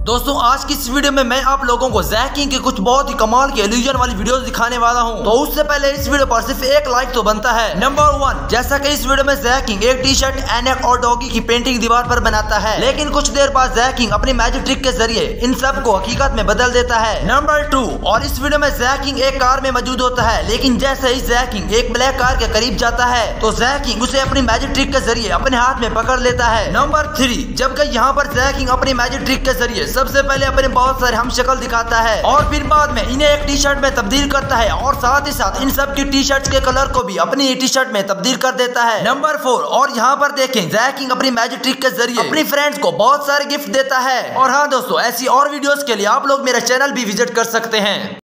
दोस्तों आज की इस वीडियो में मैं आप लोगों को जैक किंग के कुछ बहुत ही कमाल के इल्यूजन वाली वीडियोस दिखाने वाला हूं। तो उससे पहले इस वीडियो पर सिर्फ एक लाइक तो बनता है। नंबर 1, जैसा कि इस वीडियो में जैक किंग एक टी शर्ट, एनेक और डॉगी की पेंटिंग दीवार पर बनाता है, लेकिन कुछ देर बाद जैक किंग अपनी मैजिक ट्रिक के जरिए इन सब को हकीकत में बदल देता है। नंबर 2, और इस वीडियो में जैक किंग एक कार में मौजूद होता है, लेकिन जैसे ही जैक किंग एक ब्लैक कार के करीब जाता है तो जैक किंग उसे अपनी मैजिक ट्रिक के जरिए अपने हाथ में पकड़ लेता है। नंबर 3, जबकि यहाँ पर जैक किंग अपनी मैजिक ट्रिक के जरिए सबसे पहले अपने बहुत सारे हम शक्ल दिखाता है और फिर बाद में इन्हें एक टी शर्ट में तब्दील करता है और साथ ही साथ इन सब की टी शर्ट के कलर को भी अपनी टी शर्ट में तब्दील कर देता है। नंबर 4, और यहाँ पर देखें जैक किंग अपनी मैजिक ट्रिक के जरिए अपनी फ्रेंड्स को बहुत सारे गिफ्ट देता है। और हाँ दोस्तों, ऐसी और वीडियोस के लिए आप लोग मेरा चैनल भी विजिट कर सकते हैं।